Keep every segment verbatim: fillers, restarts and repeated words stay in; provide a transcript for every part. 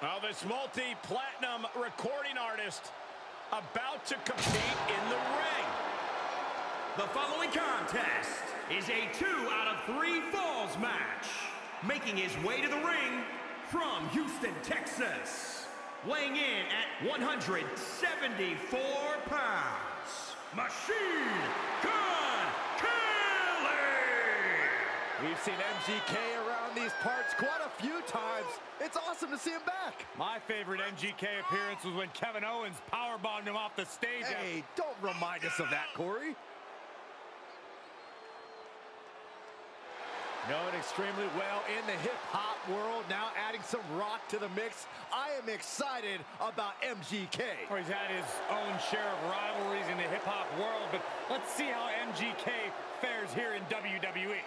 Well, this multi-platinum recording artist about to compete in the ring. The following contest is a two out of three falls match. Making his way to the ring from Houston, Texas. Weighing in at one hundred seventy-four pounds. Machine Gun Kelly! We've seen M G K around these parts quite a few times. It's awesome to see him back. My favorite M G K appearance was when Kevin Owens powerbombed him off the stage. Hey, don't remind us of that, Corey. Known extremely well in the hip-hop world, now adding some rock to the mix. I am excited about M G K. Well, he's had his own share of rivalries in the hip-hop world, but let's see how M G K fares here in W W E.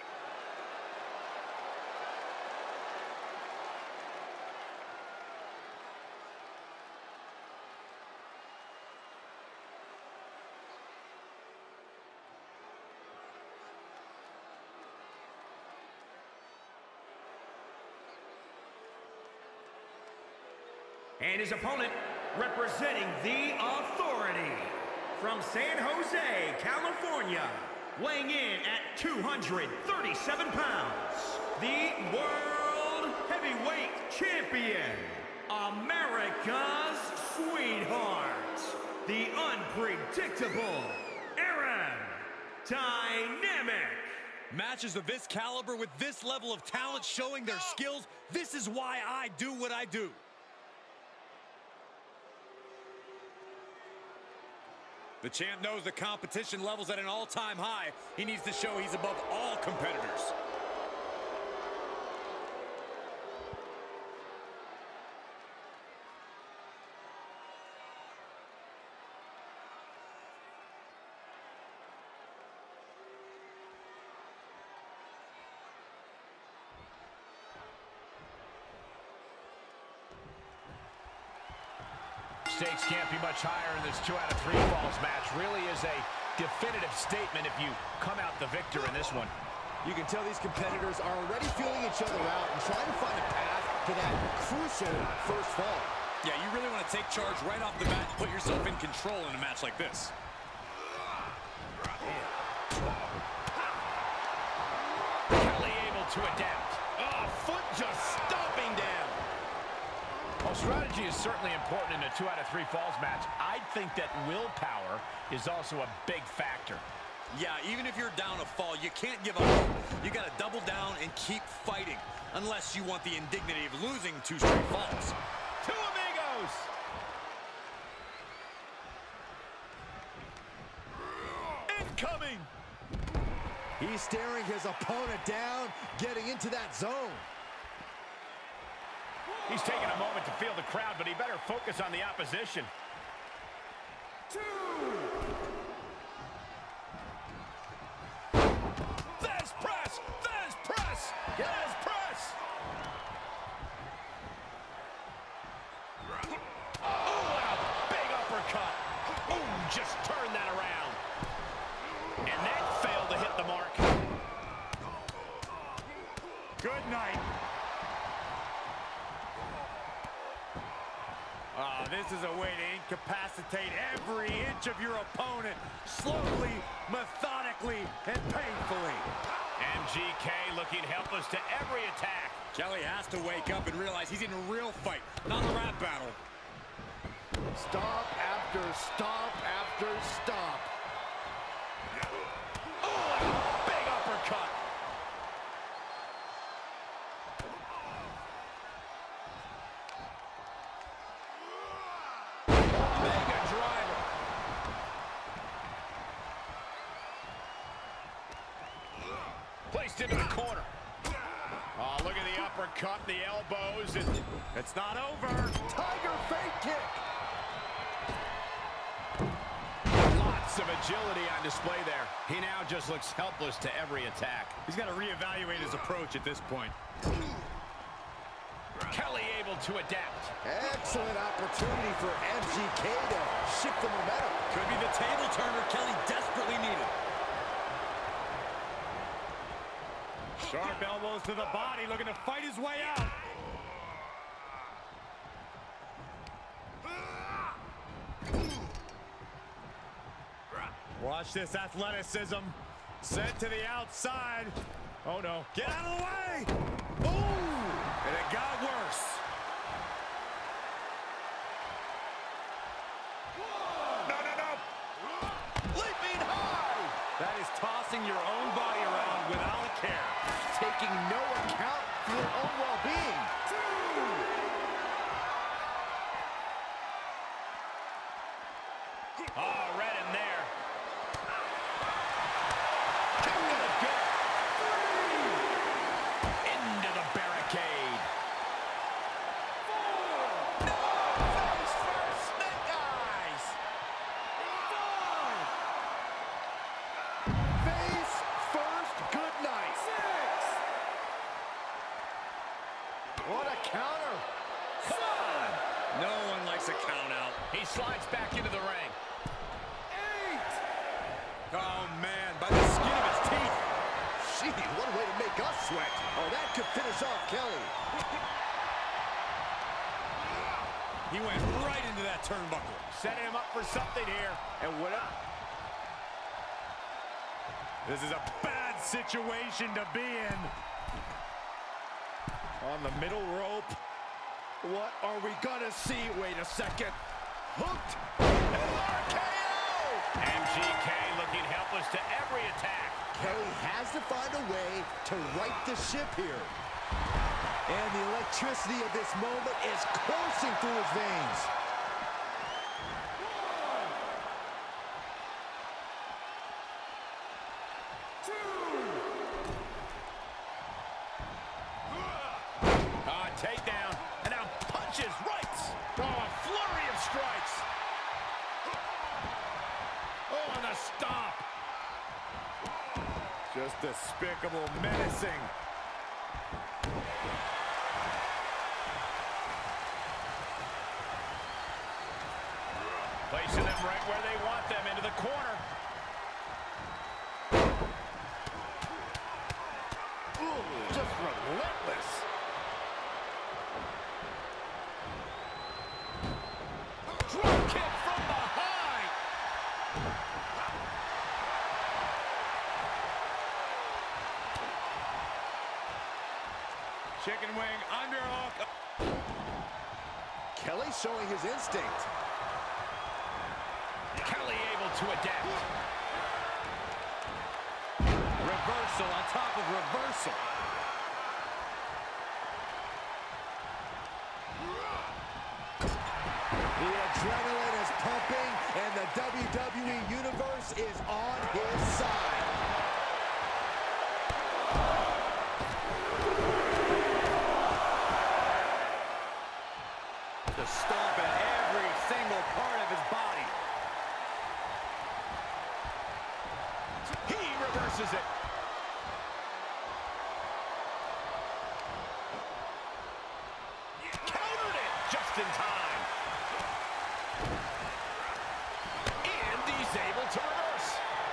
And his opponent, representing the Authority, from San Jose, California, weighing in at two hundred thirty-seven pounds, the World Heavyweight Champion, America's Sweetheart, the unpredictable Ari-Dynamic. Matches of this caliber with this level of talent showing their skills, this is why I do what I do. The champ knows the competition level's at an all-time high. He needs to show he's above all competitors. Stakes can't be much higher in this two out of three falls match. Really is a definitive statement if you come out the victor in this one. You can tell these competitors are already feeling each other out and trying to find a path to that crucial first fall. Yeah, you really want to take charge right off the bat and put yourself in control in a match like this. Kelly able to adapt. Oh, foot just stomping down. Well, strategy is certainly important in a two out of three falls match. I think that willpower is also a big factor. Yeah, even if you're down a fall, you can't give up. You got to double down and keep fighting, unless you want the indignity of losing two straight falls. Two amigos! Incoming! He's staring his opponent down, getting into that zone. He's taking a moment to feel the crowd, but he better focus on the opposition. Two! There's press! There's press! There's press! Oh, and a big uppercut! Oh, just turned that around. And that failed to hit the mark. Good night. Oh, this is a way to incapacitate every inch of your opponent, slowly, methodically, and painfully. M G K looking helpless to every attack. Kelly has to wake up and realize he's in a real fight, not a rap battle. Stomp after stomp after stomp. Oh, and a big uppercut. Placed into the corner. Oh, look at the uppercut, the elbows, and it's not over. Tiger fake kick. Lots of agility on display there. He now just looks helpless to every attack. He's got to reevaluate his approach at this point. Kelly able to adapt. Excellent opportunity for M G K to shift the momentum. Could be the table turner Kelly desperately needed. Sharp elbows to the body, looking to fight his way out. Watch this athleticism. Sent to the outside. Oh, no. Get out of the way! Ooh! And it got worse. No, no, no! Leaping high! That is tossing your own body around without a care. Taking no account for their own well-being. Oh, right in there. Into the barricade. Four. No! Face first, snake eyes. Five. Face first, good night. Six. What a counter. Come on. No one likes a count out. He slides back into the ring. Oh, man, by the skin of his teeth. Gee, what a way to make us sweat. Oh, that could finish off Kelly. He went right into that turnbuckle. Setting him up for something here. And what up? This is a bad situation to be in. On the middle rope. What are we gonna see? Wait a second. Hooked. And R K O! M G K looking helpless to every attack. Kelly has to find a way to right the ship here. And the electricity of this moment is coursing through his veins. Ah, takedown. And now punches, rights. Oh, a flurry of strikes. Oh, and a stomp. Just despicable, menacing. Placing them right where they want them, into the corner. Ooh, just relentless. Drop kick from behind. Chicken wing underhook. Kelly showing his instinct. Kelly able to adapt. Reversal on top of reversal. The adrenaline is pumping, and the W W E Universe is on his side. The stomp at every single part of his body. He reverses it. Countered it just in time. And he's able to reverse.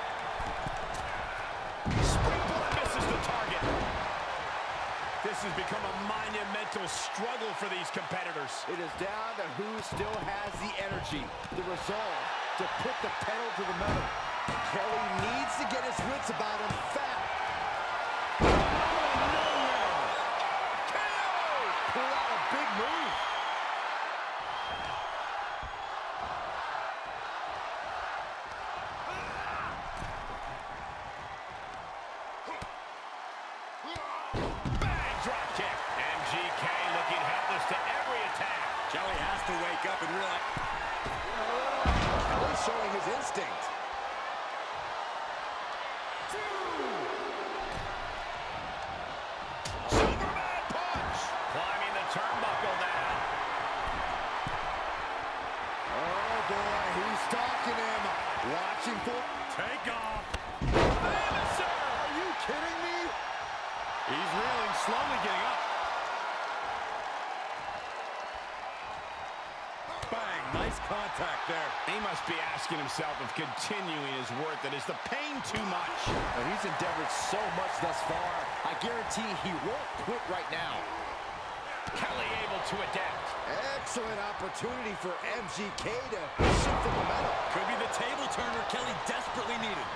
Springboard misses the target. This has become a monumental struggle for these competitors. It is down to who still has the energy, the resolve to put the pedal to the metal. Kelly needs to get his wits about him fast. Oh, no, no. K O! Pull out a big move. Bang drop kick. M G K looking helpless to every attack. Kelly has to wake up and realize. Kelly showing his instinct. Superman punch. Climbing the turnbuckle now. Oh, boy, he's stalking him. Watching for... Take off. Finisher. Are you kidding me? He's reeling, slowly getting up. Bang, nice contact there. He must be asking himself if continuing is worth it. Is the pain too much? And he's endeavored so much thus far. I guarantee he won't quit right now. Kelly able to adapt. Excellent opportunity for M G K to shift the momentum. Could be the table turner Kelly desperately needed.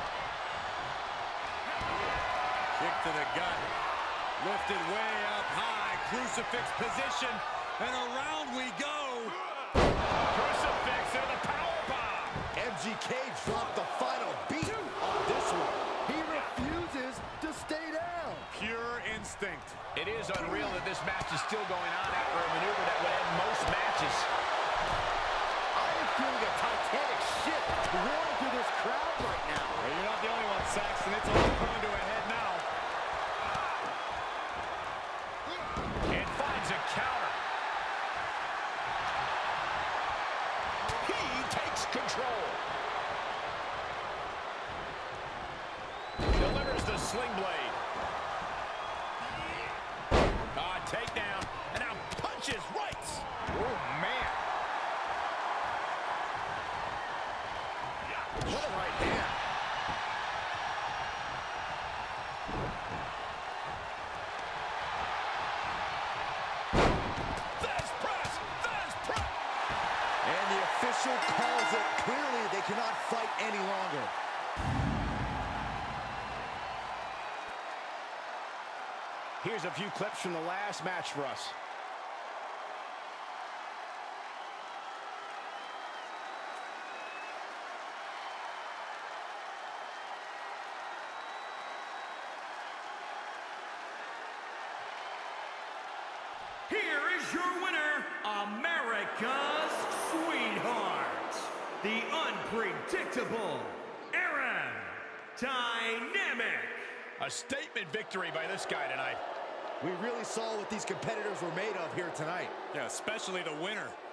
Kick to the gut. Lifted way up high. Crucifix position. And around we go. Crucifix and the powerbomb. M G K dropped the final beat on this one. He refuses to stay down. Pure instinct. It is unreal that this match is still going on after a maneuver that would end most matches. I am feeling a titanic ship roaring through this crowd right now. Well, you're not the only one, Saxton. It's all coming to a head now. And finds a counter. He takes control. Delivers the sling blade. Ah, takedown. And now punches rights. Oh, man. What a right hand. There's press. There's press. And the official calls it. Clearly, they cannot fight any longer. Here's a few clips from the last match for us. Here is your winner, America's sweetheart, the unpredictable Ari-Dynamic. A statement victory by this guy tonight. We really saw what these competitors were made of here tonight. Yeah, especially the winner.